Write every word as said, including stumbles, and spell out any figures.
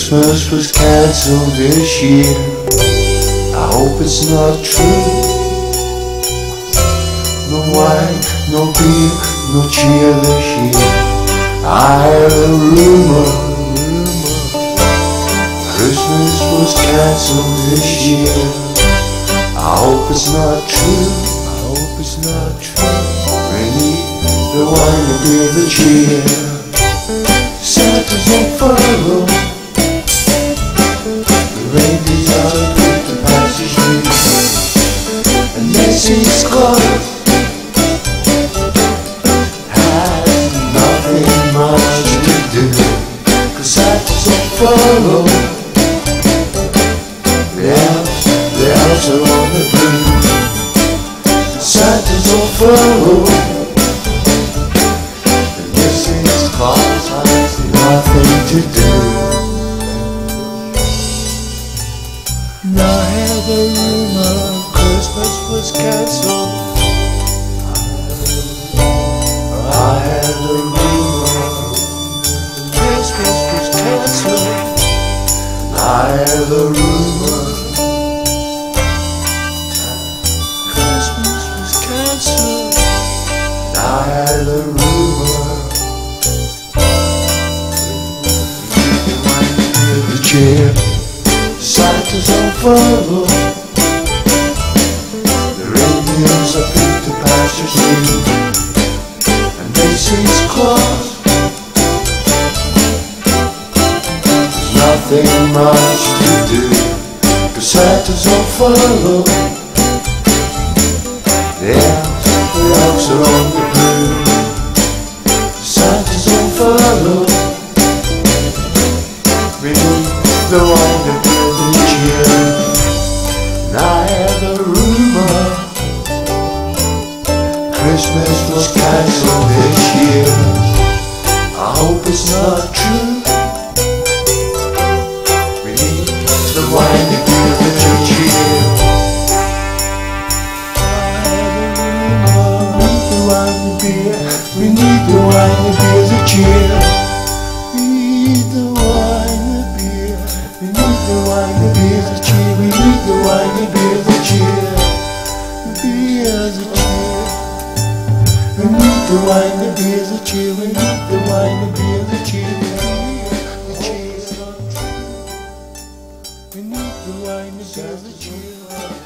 Christmas was cancelled this year. I hope it's not true. No wine, no beer, no cheer this year. I heard a rumor, Christmas was cancelled this year. I hope it's not true. I hope it's not true. We need the wine, the beer, the cheer. Santa's on furlough. The reindeers are put to passage street. And Macy's Club has nothing much to do, 'cause Santa's on furlough. Yeah, the elves are on the blue. Santa's on furlough. And Macy's Club has nothing to do. And I heard a rumor Christmas was cancelled. I had a rumor Christmas was cancelled. I had a rumor Christmas was cancelled. I had a rumor. The chair. Santa's on furlough. The reindeers are put to pasture street. And Macy's Club, there's nothing much to do, 'cause Santa's on furlough. Yeah, the elves are on the blue. Santa's on furlough. We need the wine, the beer, the cheer. And I had a rumor Christmas was cancelled this year. I hope it's not true. We need the wine, the beer, the cheer. I had a rumor. We need the wine, the beer. We need the wine, the beer, the cheer. We need the wine, the beer. We need the wine, the beer, the cheer. We need the wine, the beer, the cheer. The beer, the cheer. We need the wine, the beer, the cheer. We need the wine, the beer, the cheer. The cheer is not true. We need the wine, the beer, the cheer.